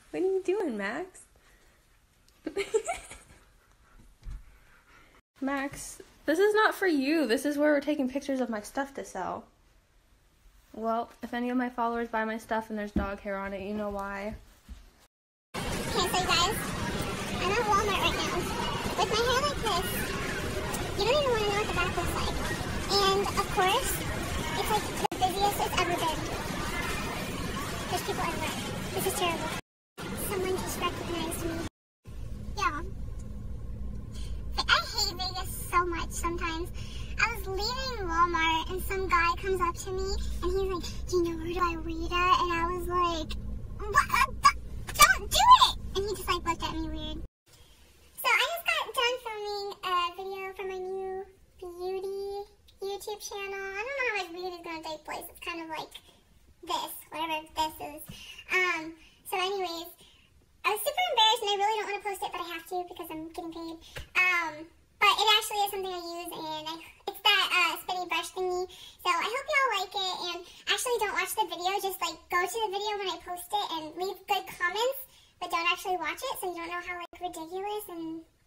What are you doing, Max? Max, this is not for you. This is where we're taking pictures of my stuff to sell. Well, if any of my followers buy my stuff and there's dog hair on it, you know why. Okay, so you guys, I'm at Walmart right now. With my hair like this, you don't even want to know what the back looks like. And, of course, it's like the busiest it's ever been. There's people everywhere. This is terrible. Someone just recognized me. Yeah. I hate Vegas so much sometimes. I was leaving Walmart and some guy comes up to me and he's like, do you know where I read at? And I was like, what? Don't do it! And he just like looked at me weird. So I just got done filming a video for my new beauty YouTube channel. I don't know how much beauty is going to take place. It's kind of like this, whatever this is. So anyways, I was super embarrassed and I really don't want to post it, but I have to because I'm getting paid. But it actually is something I use, and it's that spinny brush thingy. So I hope y'all like it, and actually don't watch the video. Just like go to the video when I post it and leave good comments, but don't actually watch it so you don't know how like ridiculous and